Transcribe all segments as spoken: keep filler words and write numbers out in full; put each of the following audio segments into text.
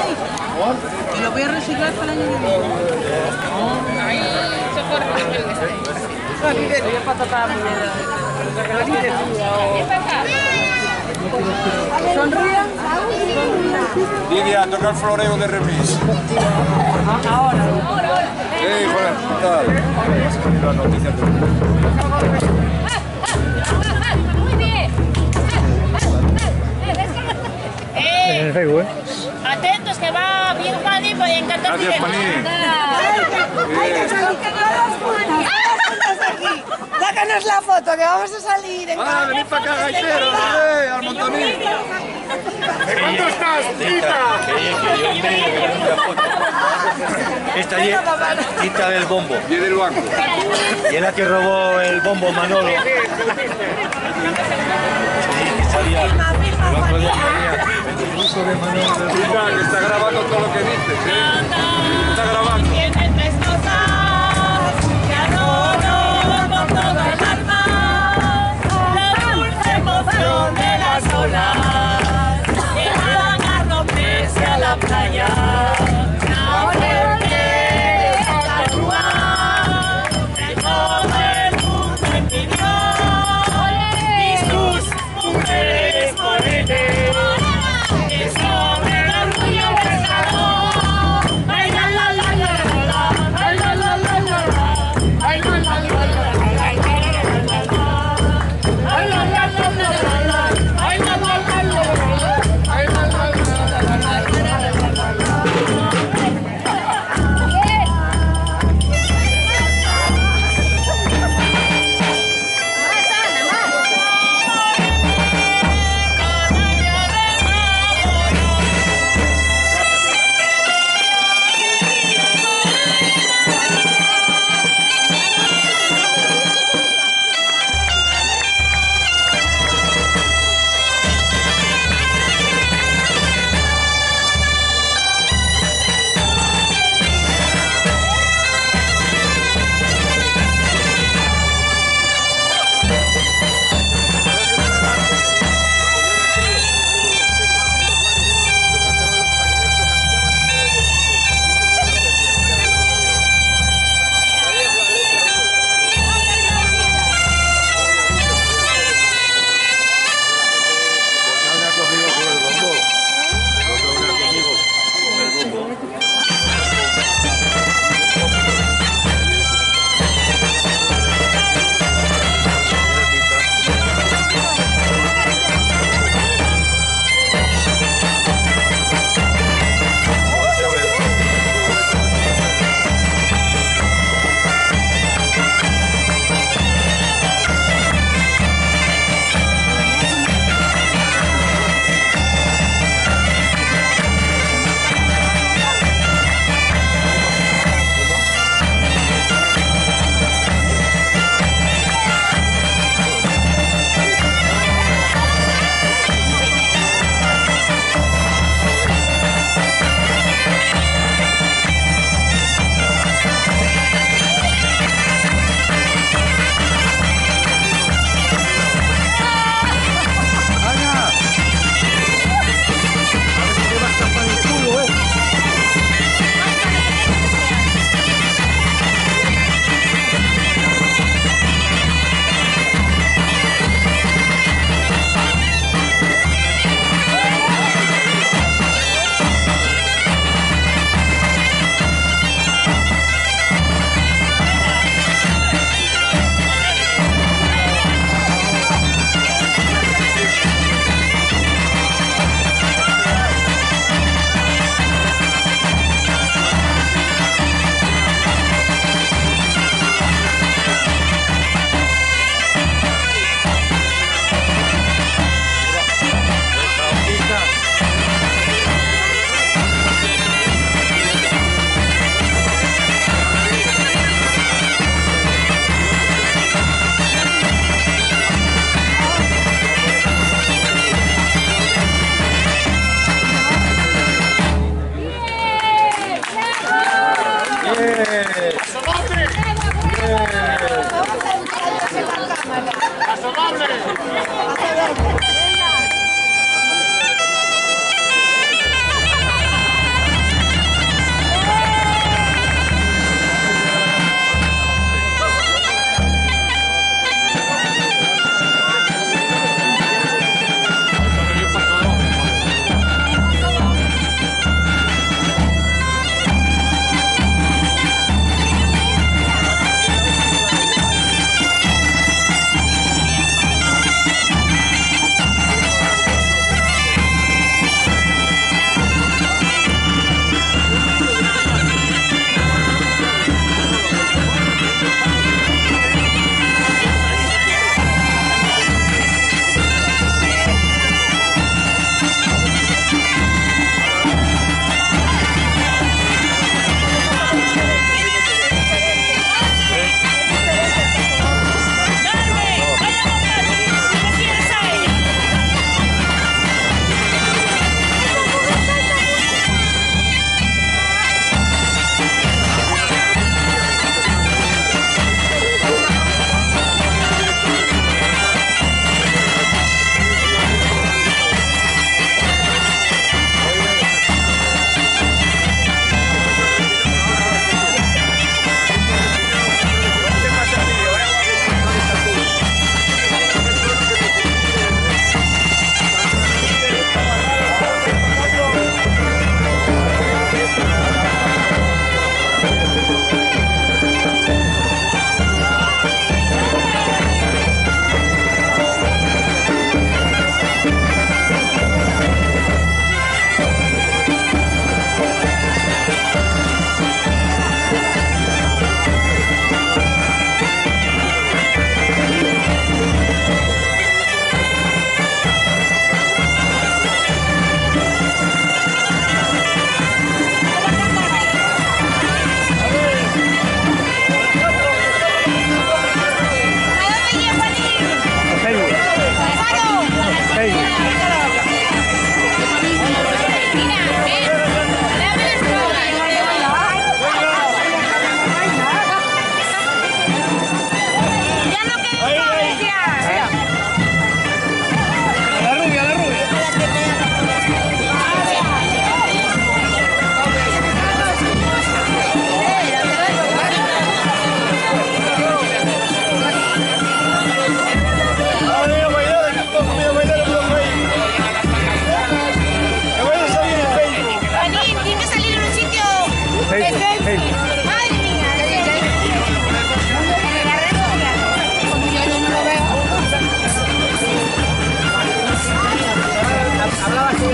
Y lo voy a reciclar para el año que viene. Ahí socorro. Oye, para tocar mi vida. Sonrían. Lidia, toca el floreo de remis. Ahora. Sí, joder, ¿qué tal? Las noticias del mundo. Muy bien. En el Facebook, ¿eh? Atentos que va bien Juani, pues encantado. Gracias, Juaní. Sácanos la foto, que vamos a salir. ¡Ah, venid para acá, gaitero! ¡Eh, al montoní! ¿Cuánto estás, Tita? Esta es Tita del bombo. Y del banco. Y es la que robó el bombo Manolo. Sí, que salía el otro día que venía. El uso de Manolo. Tita, que está grabando todo lo que dices, ¿eh? Está grabando. Tiene tres cosas que adoro con todo el alma. La dulce emoción de las olas que van a romperse a la playa. La fuerte la rúa que todo el mundo envidió. Y sus mujeres morenas que sobre el orgullo pescador.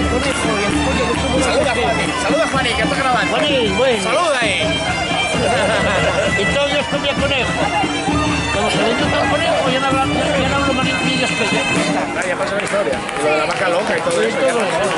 Saluda, Juani. Saluda, Juani, que está grabando. Juani, bueno. Saluda ahí. Y todos ellos comía conejo. Como se le dio el conejo, ya no hablan, ya no hablo manillas que ya. Ya pasó la historia. Y lo de la vaca loca y todo eso. ya pasó.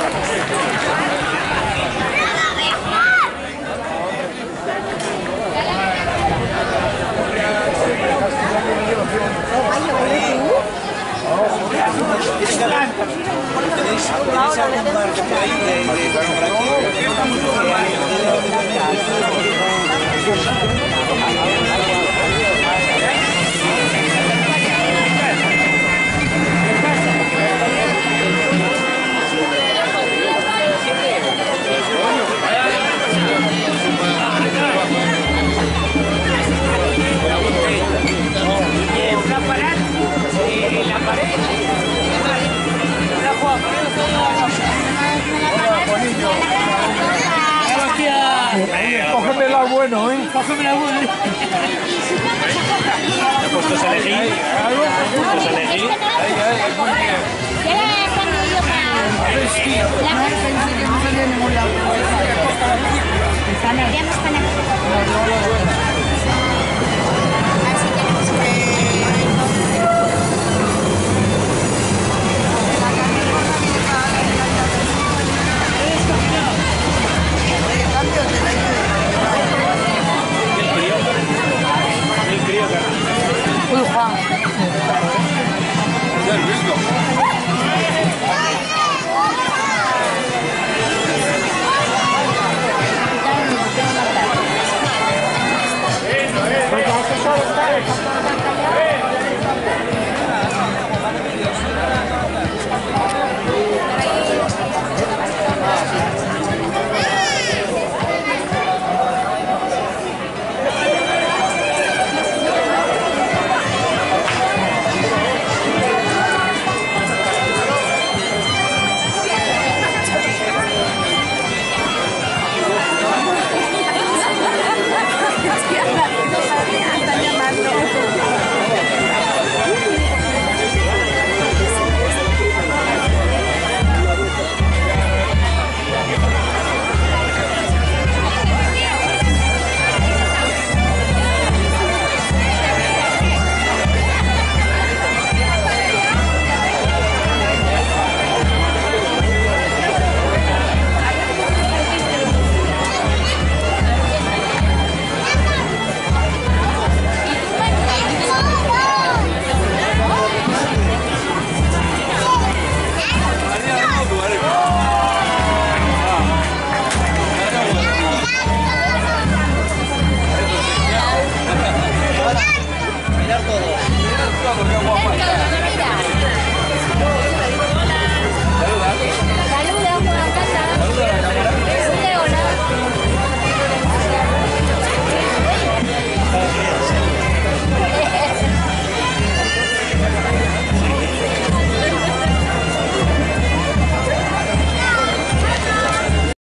Cógeme la bueno, ¿eh? Cógeme la buena. Puestos a elegir. Puestos a elegir. ¿Qué le he yo para la